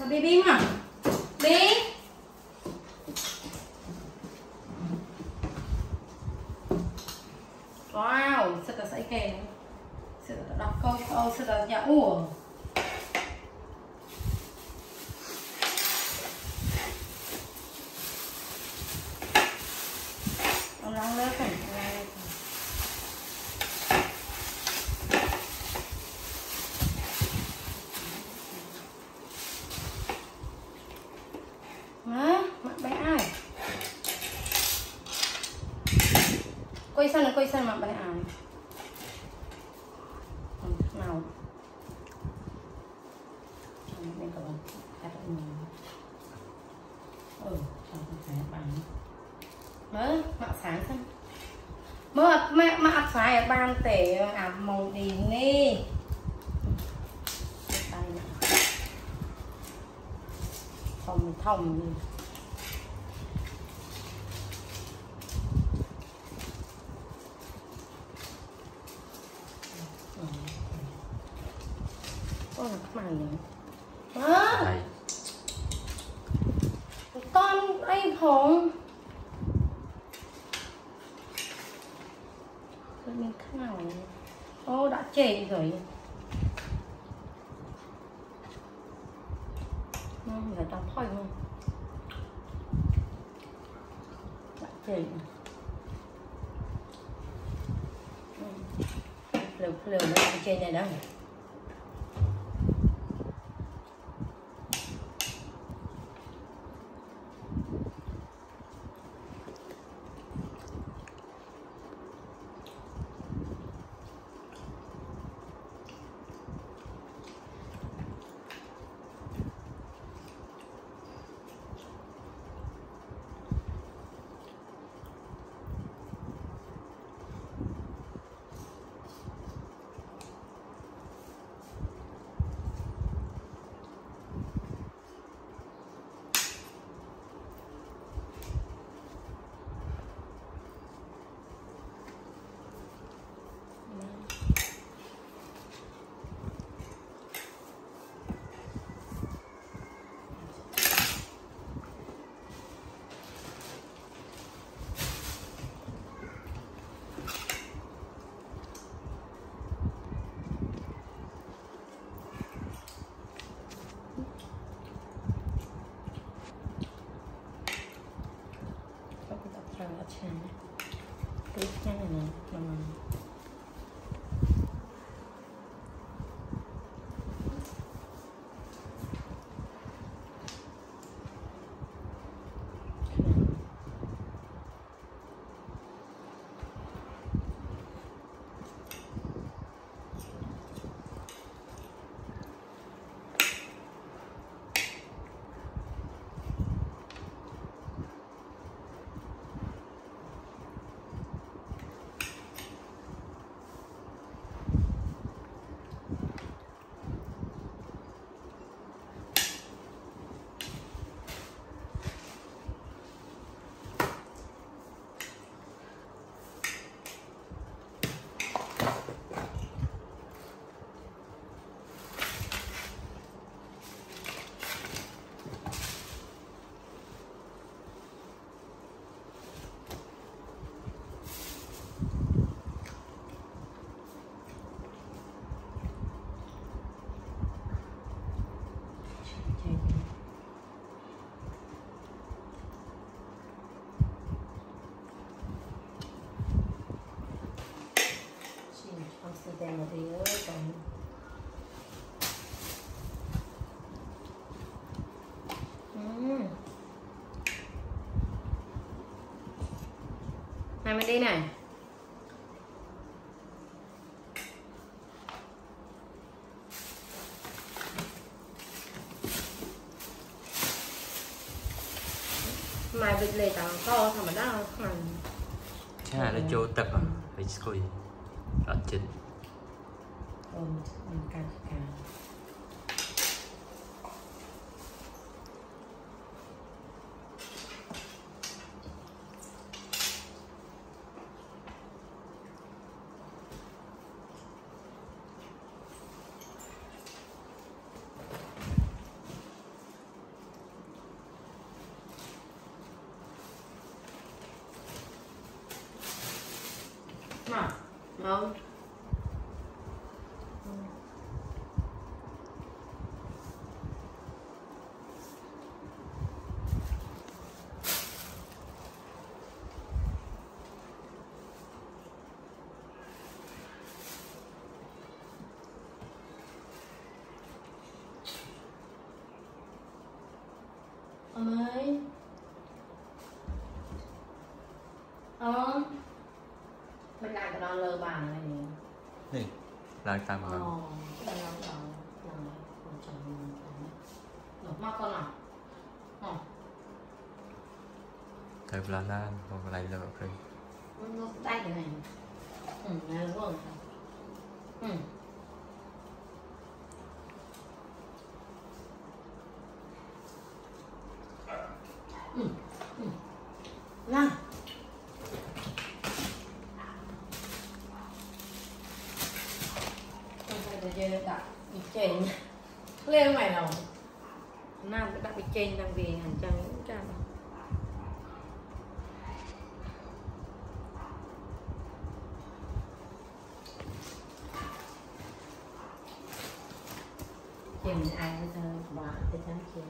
Bi Bi mà Bi wow sao ta sẽ kề sao ta đọc câu sao ta dạ ủa ông đang lên cảnh mặt bé ai quay sang mặt bé ai nào bên cạnh cắt trong cái bàn mớ mạ sáng xem mớ mạ phải ở bàn tể màu đi đi thòng gì con là các màn nữa con đây hồn mình thế nào ô đã chảy rồi người ta thôi không đã chảy lều lên trên này đó tiếp theo này nè đèn mà thì còn này mình đi này mày bị lệ tao to thằng mà đó không thế là nó chỗ tập à phải coi ở trên mình càng Nào, không? Ông ơi. Mình làm cái đó lơ bàn này nè. Nè, lại tạm vào. Cái đó là con chồng mình. Được mắc con nào? Thầy là lan, còn lại là ok. Nó tay cái này. Này đúng rồi. Nào. Chơi đặt bị chèn lên mày nào nam đã bị chèn đang vì hàng trăm những trăm chèn ai bây giờ bà cái trắng chèn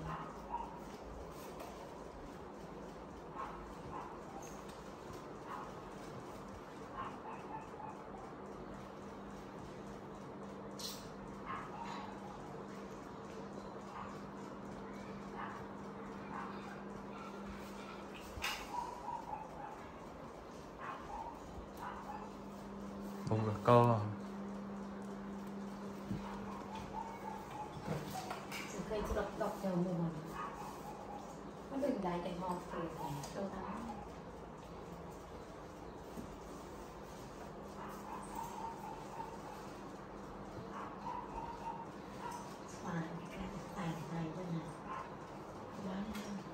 Không được co. Cây đọc chờ mùa nó đừng đại cái hộp rồi đâu đó tài cho này bán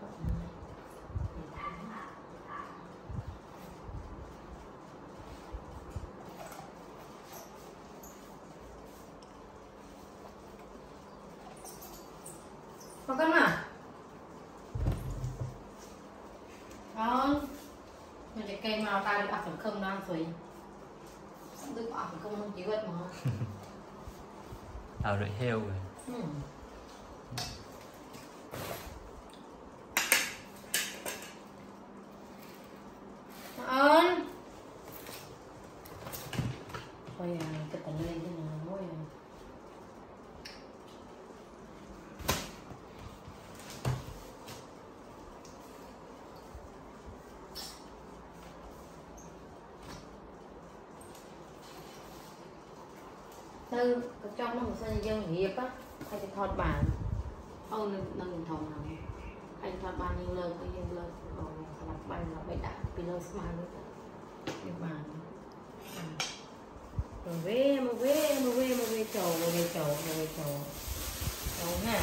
có con à? Con mình chỉ cây màu ta được ăn phần không đang rồi tôi có ăn phần không chỉ vật mà Rồi heo rồi. ơn thôi cái tận lên thế nào thôi từ trong nó một sân dân hiệp á hay thì thọt bản nâng thòng nào hay thọt bàn nhiều lời có nhiều lời rồi là bàn là bậy đạn vì lời smile nữa nhiều bàn rồi về chầu nha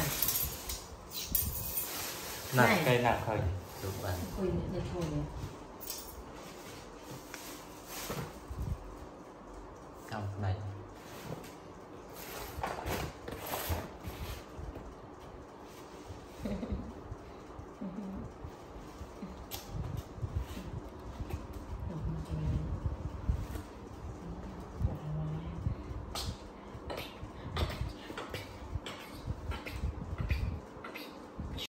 Nặng cây nặng khởi được bạn. Quỳ được thôi Trong này